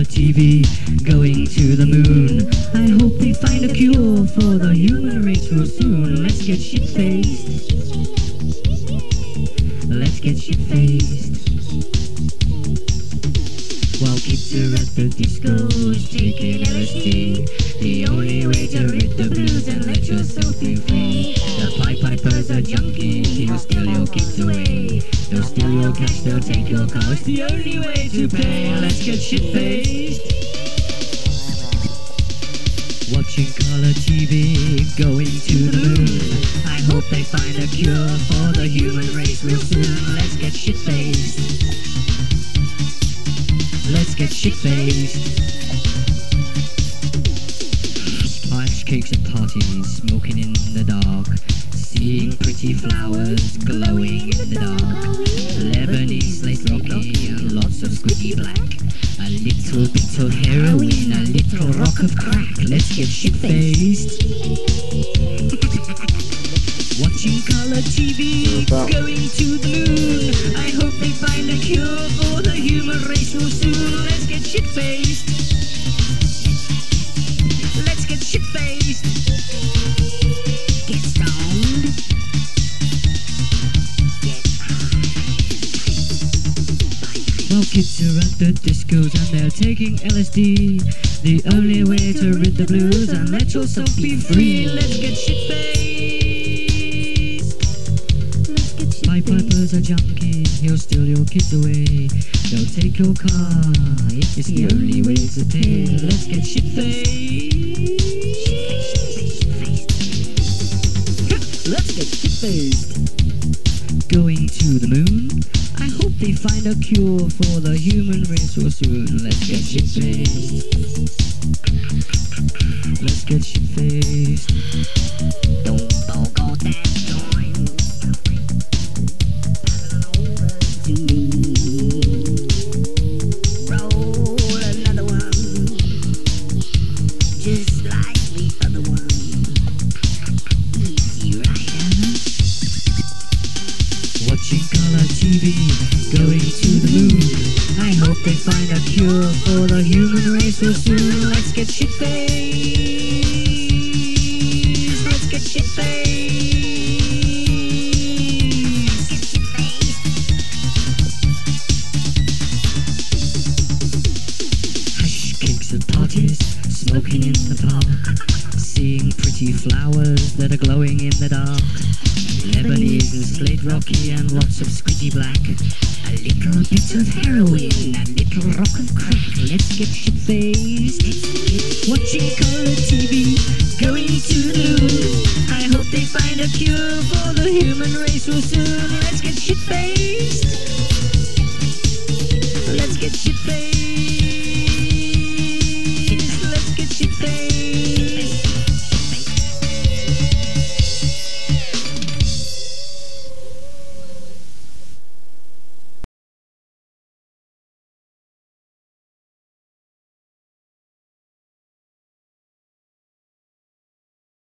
TV, going to the moon. I hope they find a cure for the human race real soon. Let's get shit-faced. Let's get shit-faced. While kids are at the discos taking LSD, the only way to rid the blues and let yourself be free. The Pied Pipers are junkies, he'll steal your kids away. They'll steal your cash, they'll take your car, it's the only way to pay. Let's get shit-faced. Watching color TV, going to the moon. I hope they find a cure for the human race real soon. Let's get shit-faced. Let's get shit-faced. Ice cakes at parties, smoking in the dark, seeing pretty flowers glowing in the dark. Lebanese slate rocky and lots of squidgy black. A little bit of heroin, a little rock of crack. Let's get shit-faced. Watching color TV, going to the moon. I hope they find a cure for the human race real soon. Let's get shit-faced. Let's get shit-faced. Get stoned. Get high. While kids are at the discos and they're taking LSD, the only way to rid the blues and let yourself be free. Let's get shit-faced. Pied Pipers are junkies, he'll steal your kids away. They'll take your car, it's the only way to pay. Let's get shit-faced. Let's get shit-faced. Going to the moon. I hope they find a cure for the human race real soon. Let's get shit-faced. Let's get shit-faced. Don't talk all that joint. To me. Roll another one, just like the other one. Easy Rider. Watching color TV, going to the moon. I hope they find a cure for the human race real soon. Let's get shit-faced. Let's get shit-faced. At parties, smoking in the park, seeing pretty flowers that are glowing in the dark. Lebanese and slate rocky and lots of squidgy black. A little bit of heroin, a little rock of crack. Let's get shit-faced. Watching color TV, going to the moon. I hope they find a cure for the human race real soon. Let's get shit-faced.